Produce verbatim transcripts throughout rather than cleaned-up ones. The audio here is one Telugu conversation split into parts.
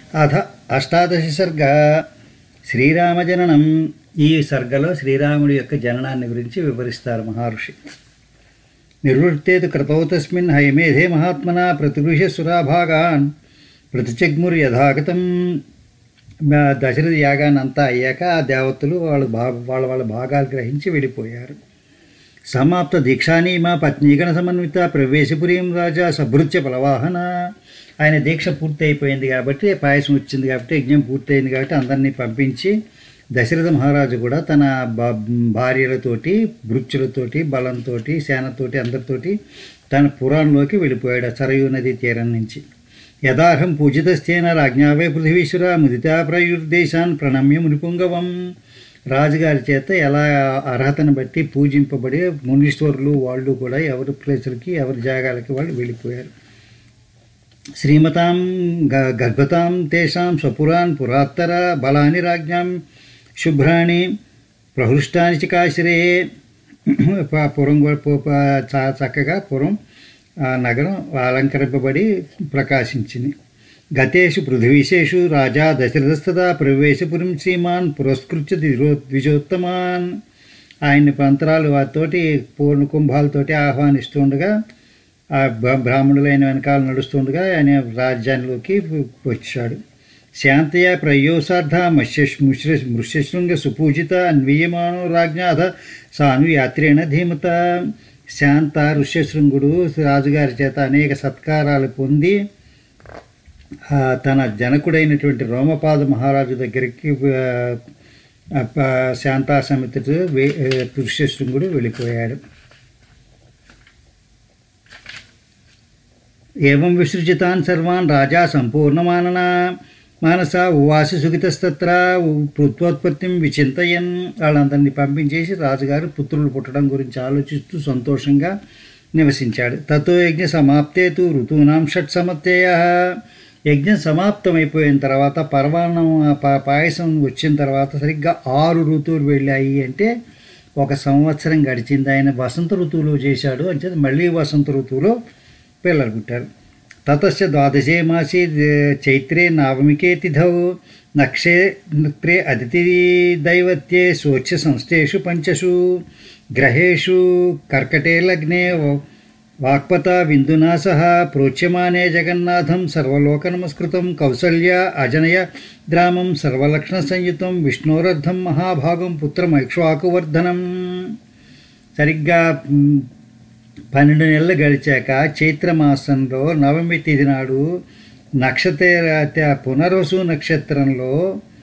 అథ అష్టాదశ సర్గ శ్రీరామజననం. ఈ సర్గలో శ్రీరాముడి యొక్క జననాన్ని గురించి వివరిస్తారు మహర్షి. నిర్వృత్తేతు క్రతౌ తస్మిన్ హయమేధే మహాత్మన ప్రతిగృహ్య సురాభాగాన్ ప్రతిచగ్ముర్ యథాగతం. దశరథ యాగాన్ని అంతా అయ్యాక ఆ దేవతలు వాళ్ళు భా వాళ్ళ వాళ్ళ భాగాలు గ్రహించి వెళ్ళిపోయారు. సమాప్త దీక్షానీమా పత్నీగణ సమన్విత ప్రవేశపురీం రాజా సభృత్య ఫలవాహన. ఆయన దీక్ష పూర్తి అయిపోయింది కాబట్టి, పాయసం వచ్చింది కాబట్టి, యజ్ఞం పూర్తయింది కాబట్టి అందరినీ పంపించి దశరథ మహారాజు కూడా తన భార్యలతోటి భృత్యులతోటి బలంతో సేనతోటి అందరితోటి తన పురాణంలోకి వెళ్ళిపోయాడు సరయూ నదీ తీరం నుంచి. యథార్హం పూజితస్థేన రాజ్ఞావే పృథ్వీశ్వర ముదితా ప్రయుర్దేశాన్ ప్రణమ్య మునిపుంగవం. రాజుగారి చేత ఎలా అర్హతను బట్టి పూజింపబడి మునీశ్వరులు వాళ్ళు కూడా ఎవరి ప్లేసులకి ఎవరి జాగాలకి వాళ్ళు వెళ్ళిపోయారు. శ్రీమతాం గర్భతాం తేషాం స్వపురాన్ పురాత్తర బలాని రాజ్ఞాం శుభ్రాణి ప్రహృష్టాని చికాశ్రే. పురం చక్కగా పురం నగరం అలంకరింపబడి ప్రకాశించింది. గతేషు పృథ్వీశేషు రాజా దశరథస్తదా ప్రవేశపురం శ్రీమాన్ పురస్కృత్య ద్విజోత్తమాన్. ఆయన్ని పంతరాలు వారితోటి పూర్ణ కుంభాలతోటి ఆహ్వానిస్తుండగా ఆ బ్రాహ్మణులైన వెనకాల నడుస్తుండగా ఆయన రాజ్యాల్లోకి వచ్చాడు. శాంతయ ప్రయోసార్థ మత్స్య ముశ్ర మృష్యశృంగ సుపూజిత అన్వీయమానో రాజ్ఞాధ సాను యాత్రేణ ధీమత. శాంత ఋష్యశృంగుడు రాజుగారి చేత అనేక సత్కారాలు పొంది తన జనకుడైనటువంటి రోమపాద మహారాజు దగ్గరికి శాంతా సమితితో ఋష్యశృంగుడు వెళ్ళిపోయాడు. ఏవం విసృజితాన్ సర్వాన్ రాజా సంపూర్ణమానన మానస ఉవాసి సుఖితస్తత్ర పుత్రోత్పత్తిం విచింతయన్. వాళ్ళందరినీ పంపించేసి రాజుగారు పుత్రులు పుట్టడం గురించి ఆలోచిస్తూ సంతోషంగా నివసించాడు. తతో యజ్ఞ సమాప్తేతు ఋతూనాం షట్ సమత్తేయ. యజ్ఞం సమాప్తమైపోయిన తర్వాత పర్వాణం పాయసం వచ్చిన తర్వాత సరిగ్గా ఆరు ఋతువులు వెళ్ళాయి. అంటే ఒక సంవత్సరం గడిచింది. ఆయన వసంత ఋతువులో చేశాడు అంటే మళ్ళీ వసంత ఋతువులో పిల్లలు పుట్టారు. తతస్య ద్వాదశే మాసే చైత్రే నవమికే తిథౌ నక్షత్రే అదితి దైవత్యే స్వచ్ఛ సంస్థేషు పంచషు గ్రహేషు కర్కటే లగ్నే వాక్పత విందునా సహ ప్రోచ్యమానే జగన్నాథం సర్వలోక నమస్కృతం కౌసల్య అజనయ ద్రామం సర్వలక్షణ సంయుతం విష్ణోరర్థం మహాభాగం పుత్రమైక్ష్వాకువర్ధనం. సరిగ్గా పన్నెండు నెలలు గడిచాక చైత్రమాసంలో నవమి తిథి నాడు నక్షత్ర పునర్వసు నక్షత్రంలో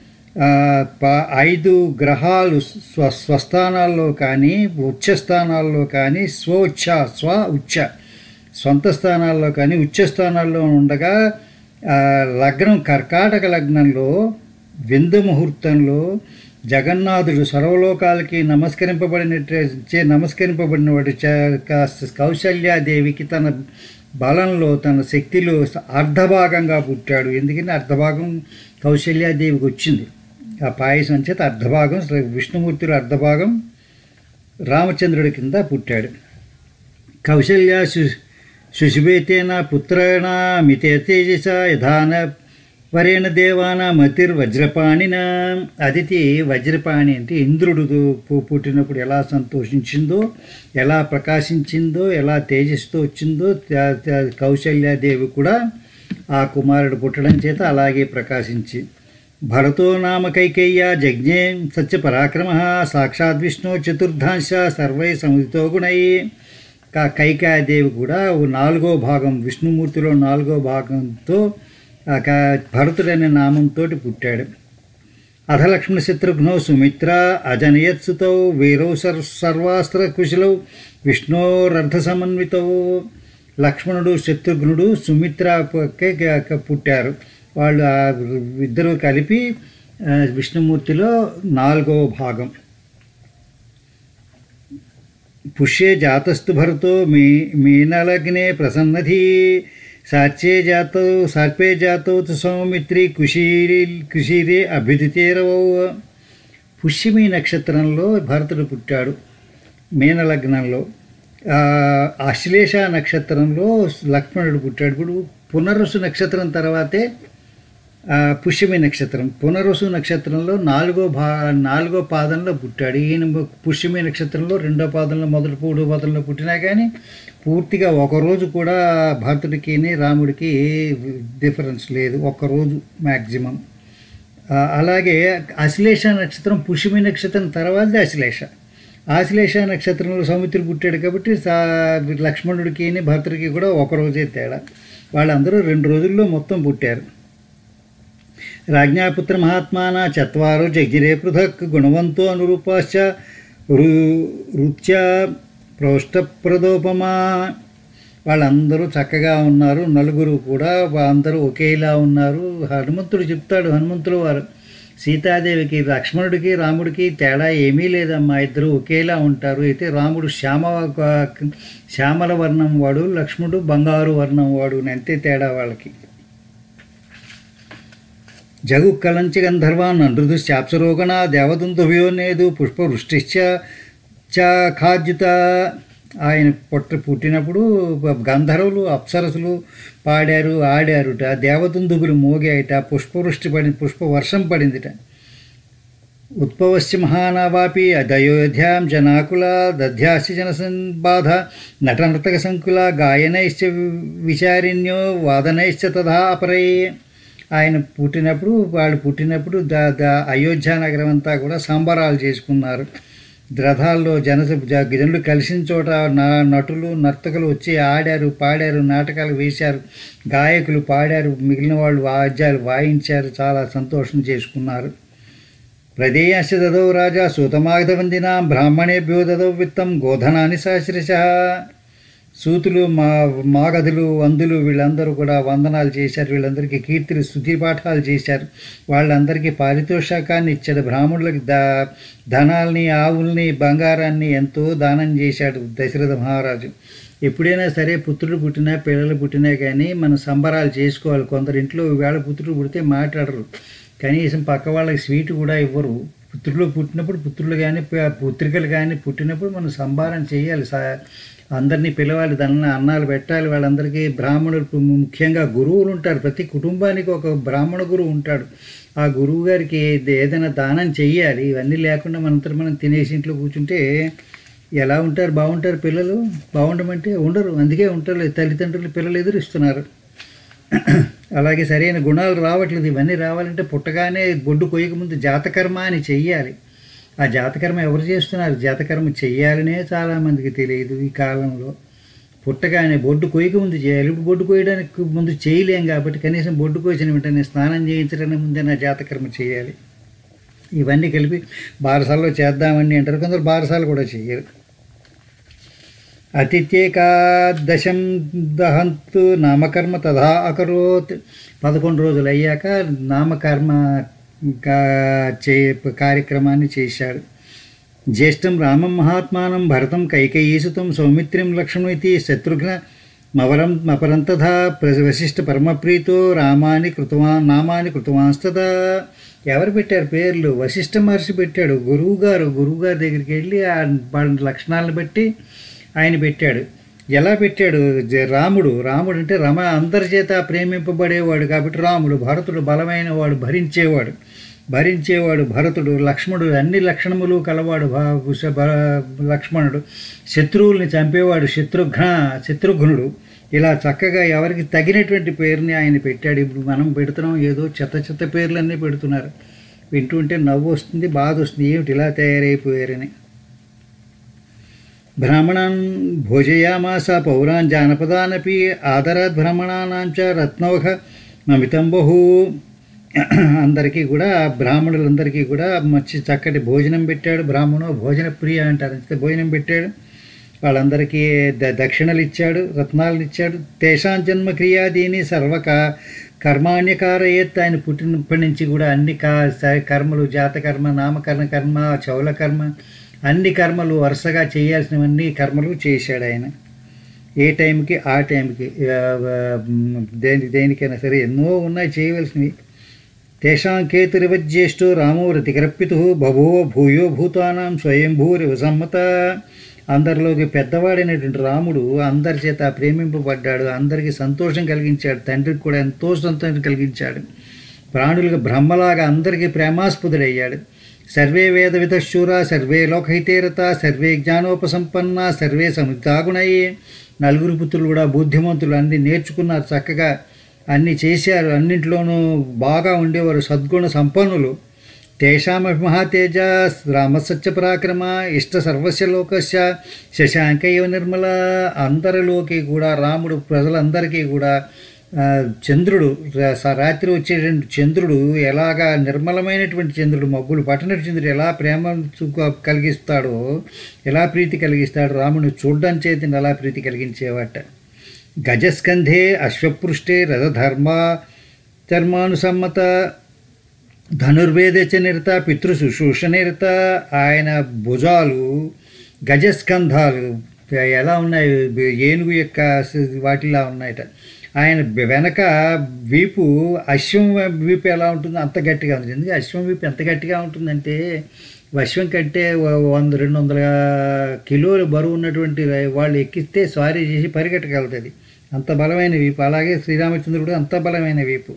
ఐదు గ్రహాలు స్వ స్వస్థానాల్లో కానీ ఉచ్చస్థానాల్లో కానీ స్వోచ్ఛ స్వ ఉచ్చ సొంత స్థానాల్లో కానీ ఉచ్చ స్థానాల్లో ఉండగా లగ్నం కర్కాటక లగ్నంలో విందు ముహూర్తంలో జగన్నాథుడు సర్వలోకాలకి నమస్కరింపబడినట్టే నమస్కరింపబడిన వాడు కౌశల్యాదేవికి తన బలంలో తన శక్తిలో అర్ధభాగంగా పుట్టాడు. ఎందుకంటే అర్ధభాగం కౌశల్యాదేవికి వచ్చింది. ఆ పాయసం చేత అర్ధభాగం విష్ణుమూర్తులు అర్ధభాగం రామచంద్రుడి కింద పుట్టాడు. కౌశల్య సు శుశుభేతేన పుత్రేణ మితే తేజస యథాన వరేణ దేవాన మతిర్ వజ్రపాణిన. అదితి వజ్రపాణి అంటే ఇంద్రుడు పుట్టినప్పుడు ఎలా సంతోషించిందో, ఎలా ప్రకాశించిందో, ఎలా తేజస్తో వచ్చిందో కౌశల్యాదేవి కూడా ఆ కుమారుడు పుట్టడం చేత అలాగే ప్రకాశించి. భరతో నామ కైకేయ్య జజ్ఞే సత్య పరాక్రమ సాక్షాత్ విష్ణు చతుర్థాంశ సర్వై సముదితో గుణై. కైకేయాదేవి కూడా నాలుగో భాగం విష్ణుమూర్తిలో నాలుగో భాగంతో భరతుడనే నామంతో పుట్టాడు. అధలక్ష్మణ శత్రుఘ్నో సుమిత్ర అజనయత్సుతౌ వీరౌ సర్ సర్వాస్త్ర కుశలౌ విష్ణోరర్ధ సమన్వితౌ. లక్ష్మణుడు శత్రుఘ్నుడు సుమిత్ర పుట్టారు. వాళ్ళు ఇద్దరు కలిపి విష్ణుమూర్తిలో నాలుగవ భాగం. పుష్యే జాతస్తు భరతో మీ మీనలగ్నే ప్రసన్నధీ సార్చే జాతో సార్పే జాతో సౌమిత్రి కుషీరి కుషీరే అభ్యుదితేరవో. పుష్యమి నక్షత్రంలో భరతుడు పుట్టాడు మీనలగ్నంలో. ఆశ్లేష నక్షత్రంలో లక్ష్మణుడు పుట్టాడు. ఇప్పుడు పునర్వసు నక్షత్రం తర్వాతే పుష్యమి నక్షత్రం, పునరుసు నక్షత్రంలో నాలుగో భా నాలుగో పాదంలో పుట్టాడు. ఈయన పుష్యమి నక్షత్రంలో రెండో పాదంలో మొదటి మూడో పాదంలో పుట్టినా కానీ పూర్తిగా ఒకరోజు కూడా భరతుడికి రాముడికి డిఫరెన్స్ లేదు, ఒక్కరోజు మ్యాక్సిమం. అలాగే అశ్లేష నక్షత్రం పుష్యమి నక్షత్రం తర్వాత అశ్లేష. ఆశ్లేష నక్షత్రంలో సౌమిత్రుడు పుట్టాడు కాబట్టి లక్ష్మణుడికి భరతుడికి కూడా ఒకరోజే తేడా. వాళ్ళందరూ రెండు రోజుల్లో మొత్తం పుట్టారు. రాజ్ఞాపుత్ర మహాత్మాన చత్వారో జగ్జిరే పృథక్ గుణవంతో అనురూపాశ్చ రుత్యా ప్రోష్టప్రదోపమా. వాళ్ళందరూ చక్కగా ఉన్నారు, నలుగురు కూడా అందరూ ఒకేలా ఉన్నారు. హనుమంతుడు చెప్తాడు, హనుమంతుడు వారు సీతాదేవికి లక్ష్మణుడికి రాముడికి తేడా ఏమీ లేదమ్మా, ఇద్దరు ఒకేలా ఉంటారు. అయితే రాముడు శ్యామ శ్యామల వర్ణం వాడు, లక్ష్మణుడు బంగారు వర్ణం వాడు, అంతే తేడా వాళ్ళకి. జగు కలంచి గంధర్వాన్ నృదుశ్చాప్సరోగణ దేవదంతుభ్యో నేదు పుష్పవృష్టిశ్చ చ ఖాద్యుత. ఆయన పుట్ట పుట్టినప్పుడు గంధర్వులు అప్సరసులు పాడారు, ఆడారుట, దేవదందుగులు మోగాయట, పుష్పవృష్టి పడి పుష్పవర్షం పడిందిట. ఉత్పవస్య మహానావాపి అదయోధ్యాం జనాకుల దధ్యాసి జనసంబాధ నటనృతక సంకుల గాయనైశ్చ విచారిణ్యో వాదనైశ్చ తథా అపరే. ఆయన పుట్టినప్పుడు వాళ్ళు పుట్టినప్పుడు ద ద అయోధ్య నగరం అంతా కూడా సంబరాలు చేసుకున్నారు. రథాల్లో జన జనులు కలిసిన చోట నటులు నర్తకులు వచ్చి ఆడారు, పాడారు, నాటకాలు వేశారు, గాయకులు పాడారు, మిగిలిన వాళ్ళు వాద్యాలు వాయించారు, చాలా సంతోషం చేసుకున్నారు. ప్రదేయాశ దదౌ రాజా సూతమాగధవందినా బ్రాహ్మణేభ్యో దదౌ విత్తం గోధనాని సహస్రశ. సూతులు మా మాగధులు వందులు వీళ్ళందరూ కూడా వందనాలు చేశారు, వీళ్ళందరికీ కీర్తులు స్తుతి పాఠాలు చేశారు, వాళ్ళందరికీ పారితోషకాన్ని ఇచ్చాడు. బ్రాహ్మణులకి దా ధనాల్ని ఆవుల్ని బంగారాన్ని ఎంతో దానం చేశాడు దశరథ మహారాజు. ఎప్పుడైనా సరే పుత్రుడు పుట్టినా పిల్లలు పుట్టినా కానీ మనం సంబరాలు చేసుకోవాలి. కొందరు ఇంట్లో వేళ పుత్రుడు పుడితే మాట్లాడరు, కనీసం పక్క వాళ్ళకి స్వీట్ కూడా ఇవ్వరు. పుత్రులు పుట్టినప్పుడు పుత్రులు కానీ పుత్రికలు కానీ పుట్టినప్పుడు మనం సంబారం చేయాలి, అందరినీ పిలవాలి, దానిలో అన్నాలు పెట్టాలి. వాళ్ళందరికీ బ్రాహ్మణులు ముఖ్యంగా గురువులు ఉంటారు, ప్రతి కుటుంబానికి ఒక బ్రాహ్మణ గురువు ఉంటాడు. ఆ గురువు గారికి ఏదైనా దానం చెయ్యాలి. ఇవన్నీ లేకుండా మనంతా మనం తినేసి ఇంట్లో కూర్చుంటే ఎలా ఉంటారు? బాగుంటారు పిల్లలు? బాగుండమంటే ఉండరు, అందుకే ఉంటారు తల్లిదండ్రులు పిల్లలు ఎదురిస్తున్నారు. అలాగే సరైన గుణాలు రావట్లేదు. ఇవన్నీ రావాలంటే పుట్టగానే బొడ్డు కొయ్యకముందు జాతకర్మ అని చెయ్యాలి. ఆ జాతకర్మ ఎవరు చేస్తున్నారు? జాతకర్మ చెయ్యాలనే చాలామందికి తెలియదు ఈ కాలంలో. పుట్టగానే బొడ్డు కొయ్యక ముందు చేయాలి. ఇప్పుడు బొడ్డు కొయ్యడానికి ముందు చేయలేం కాబట్టి కనీసం బొడ్డు కోసిన వెంటనే స్నానం చేయించడానికి ముందే నా జాతకర్మ చేయాలి. ఇవన్నీ కలిపి బారసాలలో చేద్దామని అంటారు, కొందరు బారసాలు కూడా చెయ్యరు. అతిథ్యేకాదశం దహంతు నామకర్మ తథా అకరోత్. పదకొండు రోజులు అయ్యాక నామకర్మ చే కార్యక్రమాన్ని చేశాడు. జ్యేష్టం రామం మహాత్మానం భరతం కైకేయీసుతం సౌమిత్రిం లక్ష్మణుమితి శత్రుఘ్న మవరం మపరంతథా వశిష్ఠ పరమప్రీతో రామాని కృతవాన్ నామాని కృతవాంస్తదా. ఎవరు పెట్టారు పేర్లు? వశిష్ఠ మహర్షి పెట్టాడు. గురువుగారు గురువుగారి దగ్గరికి వెళ్ళి ఆ వాళ్ళ లక్షణాలను బట్టి ఆయన పెట్టాడు. ఎలా పెట్టాడు? రాముడు రాముడు అంటే రమ అందరి చేత ప్రేమింపబడేవాడు కాబట్టి రాముడు. భరతుడు బలమైన వాడు, భరించేవాడు భరించేవాడు భరతుడు. లక్ష్మణుడు అన్ని లక్షణములు కలవాడు లక్ష్మణుడు. శత్రువుల్ని చంపేవాడు శత్రుఘ్న శత్రుఘ్నుడు. ఇలా చక్కగా ఎవరికి తగినటువంటి పేరుని ఆయన పెట్టాడు. ఇప్పుడు మనం పెడుతున్నాం ఏదో చెత్త చెత్త పేర్లన్నీ పెడుతున్నారు. వింటుంటే నవ్వు వస్తుంది, బాధ వస్తుంది, ఏమిటి ఇలా తయారైపోయారని. బ్రాహ్మణాన్ భోజయామాస పౌరాన్ జానపదానపి ఆదరాత్ బ్రాహ్మణానాం చ రత్నౌఘ మమితం బహు. అందరికీ కూడా బ్రాహ్మణులందరికీ కూడా మంచి చక్కటి భోజనం పెట్టాడు. బ్రాహ్మణో భోజన ప్రియ అంటారు, అంతే భోజనం పెట్టాడు. వాళ్ళందరికీ ద దక్షిణలు ఇచ్చాడు, రత్నాలను ఇచ్చాడు. తేషాం జన్మ క్రియాదీని సర్వక కర్మాణ్యకారయేత్. ఆయన పుట్టినప్పటి నుంచి కూడా అన్ని కా కర్మలు జాతకర్మ, నామకరణ కర్మ, చౌల కర్మ, అన్ని కర్మలు వరుసగా చేయాల్సినవన్నీ కర్మలు చేశాడు ఆయన. ఏ టైంకి ఆ టైంకి దేని దేనికైనా సరే ఎన్నో ఉన్నాయి చేయవలసినవి. తేషాం కేతురివజ్యేష్ఠో రామో రతికర్పితు బభూవ భూయో భూతానాం స్వయంభూరివ సమ్మత. అందరిలోకి పెద్దవాడైనటువంటి రాముడు అందరి చేత ప్రేమింపబడ్డాడు, అందరికీ సంతోషం కలిగించాడు, తండ్రికి కూడా ఎంతో సంతోషం కలిగించాడు. ప్రాణులకు బ్రహ్మలాగా అందరికీ ప్రేమాస్పదుడయ్యాడు. సర్వే వేద వితశూర సర్వే లోకహితేరత సర్వే జ్ఞానోపసంపన్న సర్వే సముద్రాగుణయ్యే. నలుగురు పుత్రులు కూడా బుద్ధిమంతులు, అన్నీ నేర్చుకున్నారు, చక్కగా అన్నీ చేశారు, అన్నింటిలోనూ బాగా ఉండేవారు, సద్గుణ సంపన్నులు. తేషామపి మహాతేజ రామసత్య పరాక్రమ ఇష్ట సర్వస్య లోకస్య శశాంకైవ నిర్మల. అందరిలోకి కూడా రాముడు ప్రజలందరికీ కూడా చంద్రుడు, రాత్రి వచ్చేటువంటి చంద్రుడు ఎలాగా నిర్మలమైనటువంటి చంద్రుడు, మబ్బులు పట్టనటువంటి చంద్రుడు ఎలా ప్రేమ కలిగిస్తాడో, ఎలా ప్రీతి కలిగిస్తాడో, రాముని చూడ్డం చేతిని ఎలా ప్రీతి కలిగించేవాట. గజస్కంధే అశ్వపృష్ఠే రథధర్మ ధర్మానుసమ్మత ధనుర్వేదచ నిరత పితృశుశ్రూష నిరత. ఆయన భుజాలు గజస్కంధాలు ఎలా ఉన్నాయి, ఏనుగు యొక్క వాటిలా ఉన్నాయట. ఆయన వెనక వీపు అశ్వం వీపు ఎలా ఉంటుందో అంత గట్టిగా ఉంది. ఎందుకంటే అశ్వం వీపు ఎంత గట్టిగా ఉంటుందంటే అశ్వం కంటే వంద రెండు వందల కిలోలు బరువు ఉన్నటువంటి వాళ్ళు ఎక్కిస్తే స్వారీ చేసి పరిగెట్టగలుగుతుంది, అంత బలమైన వీపు. అలాగే శ్రీరామచంద్రుడు అంత బలమైన వీపు.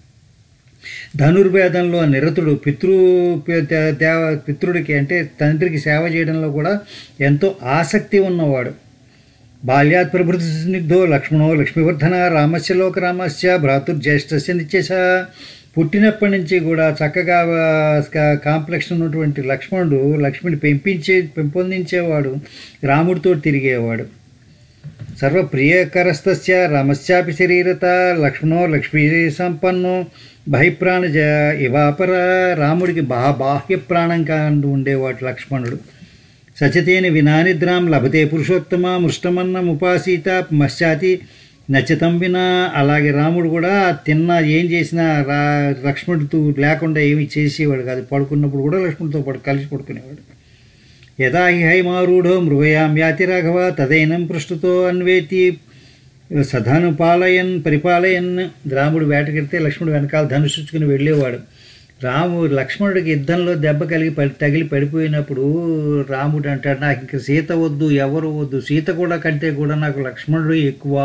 ధనుర్వేదంలో నిరతుడు, పితృ దేవ పితృడికి అంటే తండ్రికి సేవ చేయడంలో కూడా ఎంతో ఆసక్తి ఉన్నవాడు. బాల్యాత్ ప్రభృతి స్నిగ్ధో లక్ష్మణో లక్ష్మీవర్ధన రామస్య లోక రామస్య భ్రాతృజ్యేష్ఠస్య నిత్యశ. పుట్టినప్పటి నుంచి కూడా చక్కగా కాంప్లెక్షన్ ఉన్నటువంటి లక్ష్మణుడు లక్ష్మిని పెంపించే పెంపొందించేవాడు, రాముడితో తిరిగేవాడు. సర్వప్రియకరస్తస్య రామస్యాపి శరీరత లక్ష్మణో లక్ష్మీ సంపన్నో బహిప్రాణజ ఇవాపర. రాముడికి బా బాహ్య ప్రాణంగా ఉండేవాడు లక్ష్మణుడు. సచతేన వినానిద్రాం లభతే పురుషోత్తమ మృష్టమన్నం ఉపాసీత మశ్చాతి నచతం వినా. అలాగే రాముడు కూడా తిన్నా ఏం చేసినా రా లక్ష్మణుడితో లేకుండా ఏమి చేసేవాడు కాదు. పడుకున్నప్పుడు కూడా లక్ష్మణుడితో పడు కలిసి పడుకునేవాడు. యదా హి హైమారూఢో మృగయాం యాతి రాఘవ తదైనం పృష్ఠతో అన్వేతి సధను పాలయన్ పరిపాలయన్. రాముడు వేటకెడితే లక్ష్మణుడు వెనకాల ధనుషుచ్చుకుని వెళ్ళేవాడు. రాము లక్ష్మణుడికి యుద్ధంలో దెబ్బ కలిగి పడి తగిలి పడిపోయినప్పుడు రాముడు అంటాడు, నాకు ఇంక సీత వద్దు, ఎవరు వద్దు, సీత కూడా కంటే కూడా నాకు లక్ష్మణుడు ఎక్కువ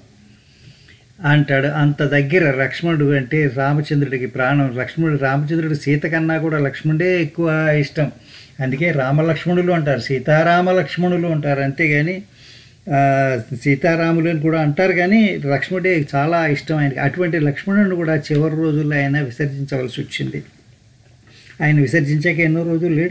అంటాడు. అంత దగ్గర లక్ష్మణుడు అంటే రామచంద్రుడికి ప్రాణం. లక్ష్మణుడు రామచంద్రుడు సీత కన్నా కూడా లక్ష్మణుడే ఎక్కువ ఇష్టం. అందుకే రామలక్ష్మణులు అంటారు, సీతారామ లక్ష్మణులు అంటారు. అంతేగాని సీతారాములు అని కూడా అంటారు, కానీ లక్ష్మణుడే చాలా ఇష్టం ఆయనకి. అటువంటి లక్ష్మణుడిని కూడా చివరి రోజుల్లో ఆయన విసర్జించవలసి వచ్చింది. ఆయన విసర్జించాక ఎన్నో రోజులు లేడు.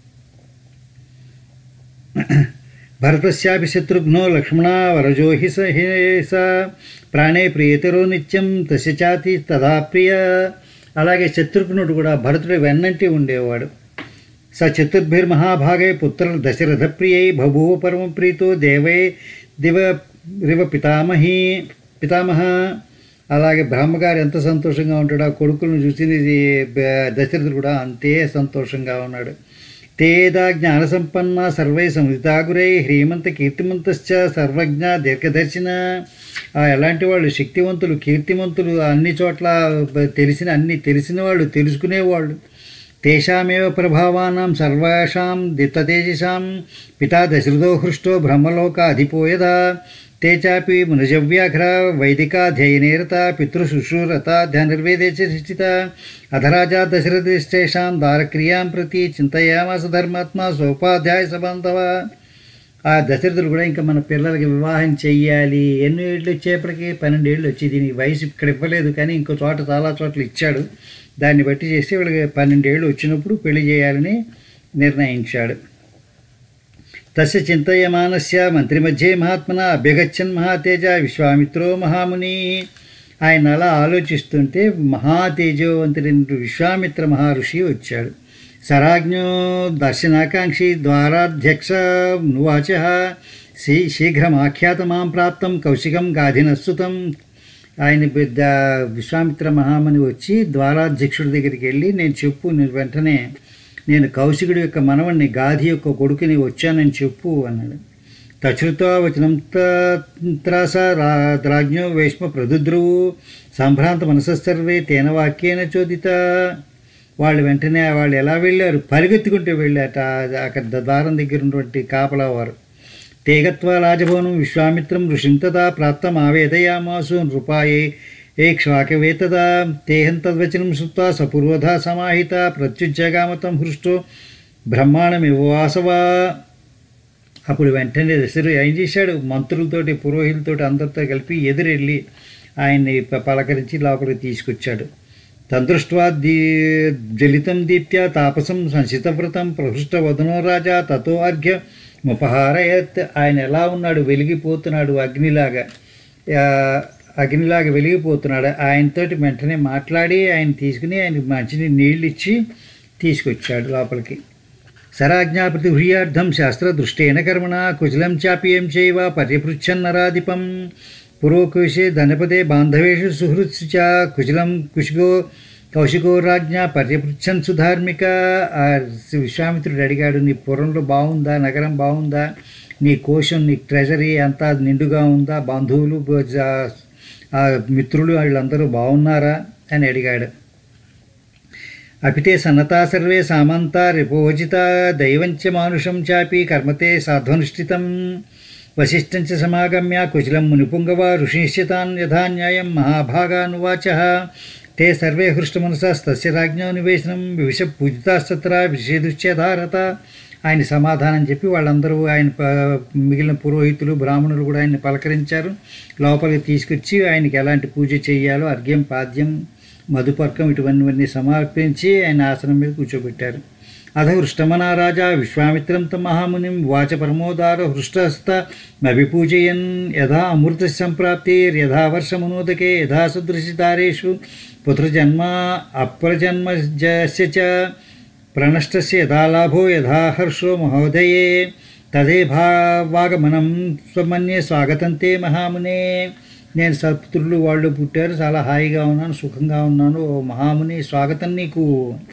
భరతస్యాపి శత్రుఘ్నో లక్ష్మణ వరజో హి స ప్రాణే ప్రియతరో నిత్యం తస్య చాతి తదా ప్రియ. అలాగే శత్రుఘ్నుడు కూడా భరతుడి వెన్నంటి ఉండేవాడు. స చతుర్భిర్మహాభాగే పుత్ర దశరథ ప్రియై బభూవ పరమ ప్రీతో దేవై దివ రివ పితామహి పితామహ. అలాగే బ్రహ్మగారు ఎంత సంతోషంగా ఉంటాడో ఆ కొడుకులను చూసి దశరథుడు కూడా అంతే సంతోషంగా ఉన్నాడు. తేదా జ్ఞాన సంపన్న సర్వై సంహితాగురై హ్రీమంత కీర్తిమంతశ్చ సర్వజ్ఞ దీర్ఘదర్శిన. ఎలాంటి వాళ్ళు శక్తివంతులు, కీర్తిమంతులు, అన్ని చోట్ల తెలిసిన అన్ని తెలిసిన వాళ్ళు, తెలుసుకునేవాళ్ళు. తేషామేవ ప్రభావానాం సర్వాషాం దిత్తతేజసాం పితా దశరథో హృష్టో బ్రహ్మలోక అధిపోయదా. తే చాపి మునజవ్యాఘ్ర వైదికాధ్యయనేరత పితృశుశ్రూరత ధనుర్వేదే చ అధరాజా దశరథేషాం దారక్రియాం ప్రతి చింతయామాస ధర్మాత్మ సోపాధ్యాయ సబాంధవ. ఆ దశరథుడు కూడా ఇంకా మన పిల్లలకి వివాహం చెయ్యాలి. ఎన్ని ఏళ్ళు వచ్చేప్పటికీ పన్నెండు ఏళ్ళు వచ్చి దీనికి వయసు ఇక్కడ ఇవ్వలేదు, కానీ ఇంకో చోట చాలా చోట్ల ఇచ్చాడు. దాన్ని బట్టి చేసి వీళ్ళకి పన్నెండేళ్ళు వచ్చినప్పుడు పెళ్లి చేయాలని నిర్ణయించాడు. తస్య చింతయమానస్య మంత్రి మధ్యే మహాత్మన అభ్యగచ్చన్ మహాతేజ విశ్వామిత్రో మహాముని. ఆయన అలా ఆలోచిస్తుంటే మహాతేజోవంతుడి విశ్వామిత్ర మహర్షి వచ్చాడు. సరాజ్ఞో దర్శనాకాంక్షి ద్వారాధ్యక్ష నువాచ శీ శీఘ్రమాఖ్యాతమాం ప్రాప్తం కౌశికం గాధినస్తుతం. ఆయన పెద్ద విశ్వామిత్ర మహాముని వచ్చి ద్వారాధ్యక్షుడి దగ్గరికి వెళ్ళి, నేను చెప్పు, నేను వెంటనే నేను కౌశికుడి యొక్క మనవణ్ణి గాధి యొక్క కొడుకుని వచ్చానని చెప్పు అన్నాడు. తచ్చుతో వచనం త్రాస రాజ్ఞో వేష్మ ప్రదుద్రువు సంభ్రాంత మనసర్వే తేన వాక్యేన చోదిత. వాళ్ళు వెంటనే వాళ్ళు ఎలా వెళ్ళారు, పరిగెత్తుకుంటూ వెళ్ళాట అక్కడ ద్వారం దగ్గర ఉన్నటువంటి కాపలా వారు. తేగత్వా రాజభవనం విశ్వామిత్రం ఋషిం తదా ప్రాప్తం ఆవేదయామాసు నృపాయే ఏక్ష్వాకవే తదా తేహం తద్వచనం శ్రుత్వా సపూర్వధా సమాహిత ప్రత్యుజ్జగామతం హృష్టో బ్రహ్మాండమివ వాసవా. అప్పుడు వెంటనే దశరథుడు ఏం చేశాడు, మంత్రులతోటి పురోహితులతోటి అందరితో కలిపి ఎదురెళ్ళి ఆయన్ని పలకరించి లోపలికి తీసుకొచ్చాడు. తదృష్ట్వా దీ జలితం దీప్త్యా తాపసం సంసితవ్రతం ప్రహృష్ట వదనో రాజా తతో అర్ఘ్య ముపహారయత్. ఆయన ఎలా ఉన్నాడు, వెలిగిపోతున్నాడు, అగ్నిలాగా అగ్నిలాగా వెలిగిపోతున్నాడు. ఆయనతోటి వెంటనే మాట్లాడి ఆయన తీసుకుని ఆయన మంచిని నీళ్ళు ఇచ్చి తీసుకొచ్చాడు లోపలికి. సరాజ్ఞాపతి హృయార్థం శాస్త్రదృష్టేన కర్మణ కుశలం చాప్యం చైవ పర్యపృచ్ఛన్నరాధిపం పురోకుశే ధనపదే బాంధవేషు సుహృత్సు చ కుశలం కుశిగో కౌశికో రాజ్ఞ పర్యపృచ్ఛన్ సుధార్మిక. విశ్వామిత్రుడు అడిగాడు, నీ పురంలో బాగుందా, నగరం బాగుందా, నీ కోశం నీ ట్రెజరీ అంతా నిండుగా ఉందా, బంధువులు మిత్రులు వాళ్ళందరూ బాగున్నారా అని అడిగాడు. అపితే సన్నతా సర్వే సామంతా రిపోజిత దైవంచ మానుషం చాపి కర్మతే సాధ్వనుష్ఠితం వశిష్ఠంచ సమాగమ్య కుశలం మునిపుంగవ ఋషిశ్చితాన్ యథా న్యాయం మహాభాగానువాచ. తే సర్వే హృష్టమనసస్తస్య రాజ్ఞో నివేశనం వివిష పూజితాస్తత్ర విషేదుశ్చేధారత. ఆయన సమాధానం చెప్పి వాళ్ళందరూ ఆయన మిగిలిన పురోహితులు బ్రాహ్మణులు కూడా ఆయన్ని పలకరించారు. లోపలికి తీసుకొచ్చి ఆయనకి ఎలాంటి పూజ చేయాలో అర్ఘ్యం పాద్యం మధుపర్కం ఇటువంటివన్నీ సమర్పించి ఆయన ఆసనం మీద కూర్చోబెట్టారు. అధ హృష్టమనా రాజా విశ్వామిత్రం త మహామునిం వాచ పరమోదార హృష్టస్థ అభిపూజయన్ యథా అమృత సంప్రాప్తిర్యథా వర్షమనోదకే యథా సదృశితారేషు పుత్రజన్మ అప్రజన్మజస్య చ ప్రణష్టస్య యథా లాభో యథా హర్షో మహోదయే తదే భావాగమనం స్వమన్యే స్వాగతంతే మహామునే. నేను సత్పుత్రులు వాళ్ళు పుట్టారు, చాలా హాయిగా ఉన్నాను, సుఖంగా ఉన్నాను, ఓ మహాముని స్వాగతం నీకు.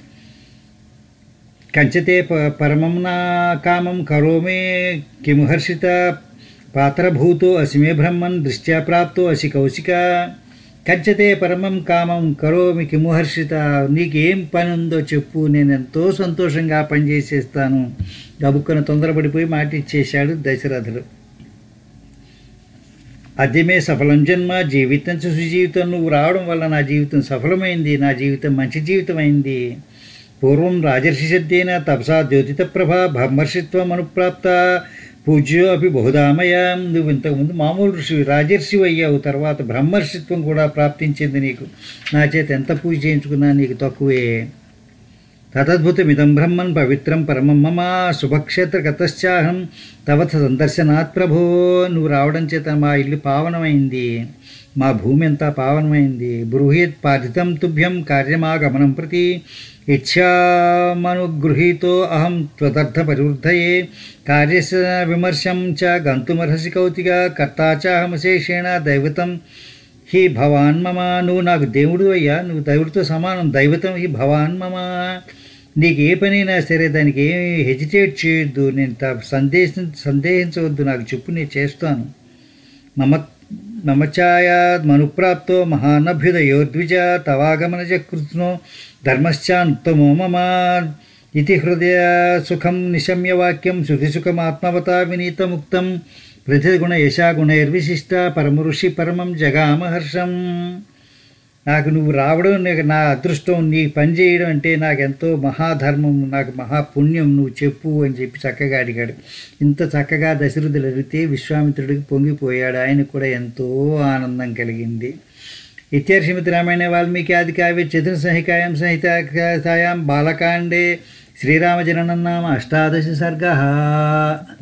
కంచతే ప పరమం నా కామం కరోమే కిముహర్షిత పాత్రభూతో అసిమే బ్రహ్మన్ దృష్ట్యా ప్రాప్తో అసి కౌశిక. కంచతే పరమం కామం కరోమి కిముహర్షిత, నీకేం పని ఉందో చెప్పు, నేను ఎంతో సంతోషంగా పనిచేసేస్తాను. గబుక్కన తొందరపడిపోయి మాట ఇచ్చేశాడు దశరథుడు. అద్యమే సఫలం జన్మ జీవితం సుజీవితం, నువ్వు రావడం వల్ల నా జీవితం సఫలమైంది, నా జీవితం మంచి జీవితం అయింది. పూర్వం రాజర్షి శబ్దేన తపసా ద్యోతిత ప్రభ బ్రహ్మర్షిత్వం అనుప్రాప్త పూజ్యో అపి బహుధామయ. నువ్వు ఇంతకుముందు మామూలు ఋషివి, రాజర్షివి అయ్యావు, తర్వాత బ్రహ్మర్షిత్వం కూడా ప్రాప్తించింది నీకు. నా చేత ఎంత పూజ చేయించుకున్నా నీకు తక్కువే. తదద్భుతమిదం బ్రహ్మన్ పవిత్రం పరమం మమ శుభక్షేత్రగతశ్చాహం తవ సందర్శనాత్ ప్రభో. నువ్వు రావడం చేత మా ఇల్లు పావనమైంది, మా భూమి అంతా పావనమైంది. బ్రూహేత్ పార్థితం తుభ్యం కార్యమాగమనం ప్రతి ఇచ్ఛామనుగృహీతో అహం త్వదర్థ పరివృద్ధయే కార్యస్ విమర్శం చ గంతుమర్హసి కౌతిక కర్తా చాహమశేషేణ దైవతం హి భవాన్ మమ. నువ్వు నాకు దేవుడు అయ్యా, నువ్వు దైవుడితో సమానం. దైవతం హి భవాన్ మమ. నీకు ఏ పనైనా సరే దానికి ఏమి హెజిటేట్ చేయొద్దు, నేను సందేశ సందేహించవద్దు, నాకు చెప్పు, నేను చేస్తాను. మమ మమచాయాద్ మనుప్రాప్తో మహానభ్యుదయోద్విజ తవాగమనజ కృత్నో ధర్మశ్చానుత్తమో మమ ఇతి హృదయ సుఖం నిశమ్య వాక్యం శృతిసుఖమాత్మవతా వినీతముక్తం ప్రతిగుణ యశాగుణైర్విశిష్ట పరమఋషి పరమం జగామహర్షం. నాకు నువ్వు రావడం నీకు నా అదృష్టం, నీ పని చేయడం అంటే నాకెంతో మహాధర్మం, నాకు మహాపుణ్యం, నువ్వు చెప్పు అని చెప్పి చక్కగా అడిగాడు. ఇంత చక్కగా దశరథుడు అడిగితే విశ్వామిత్రుడికి పొంగిపోయాడు, ఆయనకు కూడా ఎంతో ఆనందం కలిగింది. ఇత్యర్షమితి రామాయణ వాల్మీకి ఆది కావ్య చతుర్సహికాయాం సంహితాయాం బాలకాండే శ్రీరామజననం నామ అష్టాదశ సర్గ.